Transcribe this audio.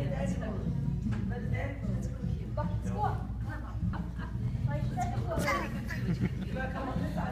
That's cool. But that's cool. Squat. Come on. You gotta come on this side.